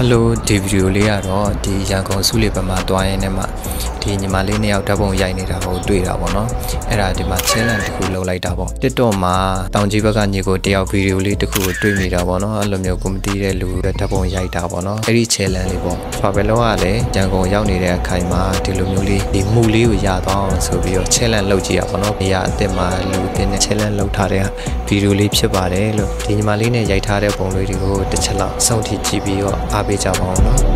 Hello ဒီဗီဒီယိုလေးကတော့ဒီရန်ကုန်စုလေဘက်မှာတွားရင်းနဲ့မှဒီညီမလေးနှစ်ယောက်ဓာတ်ပုံရိုက်နေတာကိုတွေ့တာပေါ့နော်အဲ့ဒါဒီမှာ challenge တစ်ခုလုပ်လိုက်တာပေါ့ TikTok မှာတောင်ကြီးဘက်ကညီကိုတယောက်ဗီဒီယိုလေးတစ်ခုကိုတွေ့မိတာပေါ့နော်အဲ့လိုမျိုးကိုမသိတဲ့လူဓာတ်ပုံရိုက်တာပေါ့နော်အဲ့ဒီ challenge လေးပေါ့ဘာပဲလို့ကလည်းရန်ကုန်ရောက်နေတဲ့အခိုင်မှာဒီလိုမျိုးလေးဒီမှုလေးကိုရသွားအောင်ဆိုပြီးတော့ challenge လုပ်ကြည့်ရပါတော့နေရာအစ်စ်မှာလူအစ်စ်နဲ့ challenge လုပ်ထားတဲ့ဗီဒီယိုလေးဖြစ်ပါတယ်လို့ဒီညီမလေးနဲ့ရိုက်ထားတဲ့ပုံလေးတွေကိုတစ်ချက်လောက်အဆုံးထိကြည့်ပြီးတော့အားပေးကြပါအောင်နော်